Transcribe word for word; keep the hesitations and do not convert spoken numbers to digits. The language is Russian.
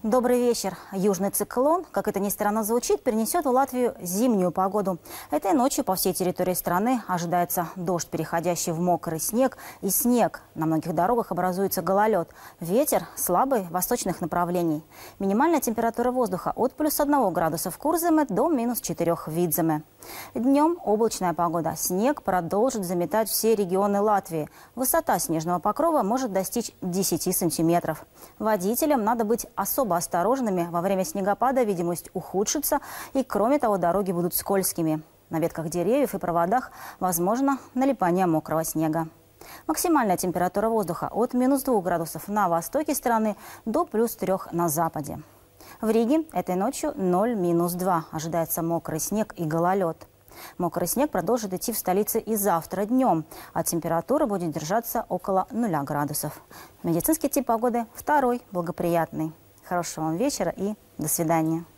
Добрый вечер. Южный циклон, как это ни странно звучит, перенесет в Латвию зимнюю погоду. Этой ночью по всей территории страны ожидается дождь, переходящий в мокрый снег и снег. На многих дорогах образуется гололед. Ветер слабый восточных направлений. Минимальная температура воздуха от плюс одного градуса в Курземе до минус четырех в Видземе. Днем облачная погода. Снег продолжит заметать все регионы Латвии. Высота снежного покрова может достичь десяти сантиметров. Водителям надо быть особо осторожными. Во время снегопада видимость ухудшится, и кроме того дороги будут скользкими. На ветках деревьев и проводах возможно налипание мокрого снега. Максимальная температура воздуха от минус двух градусов на востоке страны до плюс трех на западе. В Риге этой ночью ноль минус два. Ожидается мокрый снег и гололед. Мокрый снег продолжит идти в столице и завтра днем, а температура будет держаться около нуля градусов. Медицинский тип погоды второй, благоприятный. Хорошего вам вечера и до свидания.